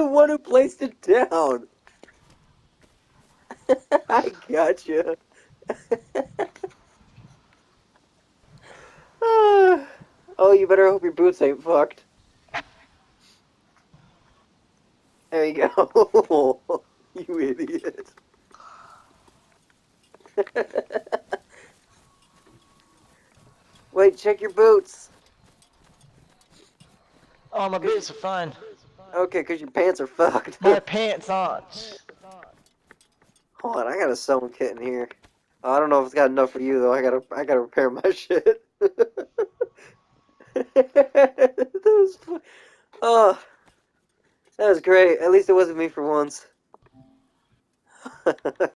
one who placed it down. I gotcha. Oh, you better hope your boots ain't fucked. There you go. You idiot. Wait, check your boots. Oh, my boots are fine. Okay, because your pants are fucked. My pants aren't. Hold on, I got a sewing kit in here. Oh, I don't know if it's got enough for you though. I gotta repair my shit. That was, oh, that was great. At least it wasn't me for once.